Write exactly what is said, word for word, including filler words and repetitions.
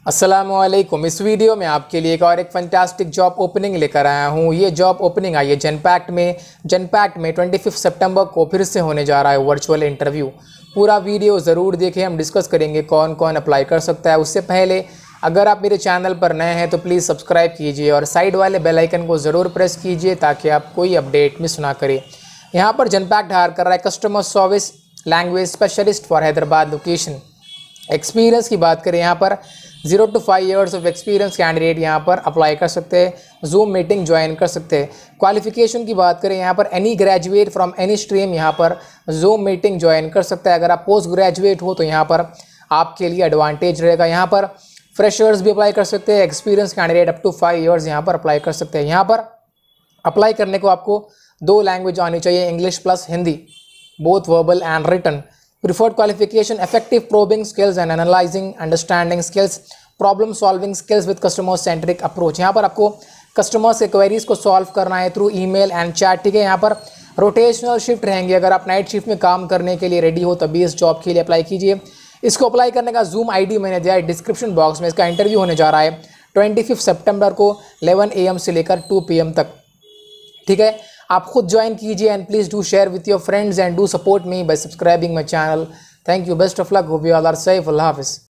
अस्सलामुअलैकुम। इस वीडियो में आपके लिए एक और एक फैंटास्टिक जॉब ओपनिंग लेकर आया हूँ। ये जॉब ओपनिंग आई है जनपैक्ट में। जनपैक्ट में पच्चीस सितंबर को फिर से होने जा रहा है वर्चुअल इंटरव्यू। पूरा वीडियो ज़रूर देखें, हम डिस्कस करेंगे कौन कौन अप्लाई कर सकता है। उससे पहले अगर आप मेरे चैनल पर नए हैं तो प्लीज़ सब्सक्राइब कीजिए और साइड वाले बेल आइकन को ज़रूर प्रेस कीजिए ताकि आप कोई अपडेट मिस ना करें। यहाँ पर जनपैक्ट हायर कर रहा है customer service language specialist for Hyderabad location. Experience की बात करें यहाँ पर zero two five years of experience candidate यहाँ पर अप्लाई कर सकते हैं। जूम मीटिंग ज्वाइन कर सकते हैं। क्वालिफिकेशन की बात करें यहाँ पर any graduate from any stream यहाँ पर जूम मीटिंग ज्वाइन कर सकता है। अगर आप पोस्ट ग्रेजुएट हो तो यहाँ पर आपके लिए एडवांटेज रहेगा। यहाँ पर फ्रेशर्स भी अप्लाई कर सकते हैं। Experience candidate up to five years यहाँ पर अप्लाई कर सकते हैं। यहाँ पर अप्लाई करने को आपको दो लैंग्वेज आनी चाहिए, English plus Hindi, both verbal and written. Preferred qualification: effective probing skills and analyzing understanding skills, problem solving skills with customer centric approach। यहाँ पर आपको कस्टमर्स के क्वेरीज को सॉल्व करना है थ्रू ईमेल एंड चैट। ठीक है, यहाँ पर रोटेशनल शिफ्ट रहेंगे। अगर आप नाइट शिफ्ट में काम करने के लिए रेडी हो तभी इस जॉब के लिए अप्लाई कीजिए। इसको अप्लाई करने का जूम आईडी मैंने दिया है डिस्क्रिप्शन बॉक्स में। इसका इंटरव्यू होने जा रहा है पच्चीस सितंबर को ग्यारह ए एम से लेकर दो पी एम तक। ठीक है, आप खुद ज्वाइन कीजिए and please do share with your friends and do support me by subscribing my channel. Thank you, best of luck, hope you all are safe. अल्लाह हाफिज़।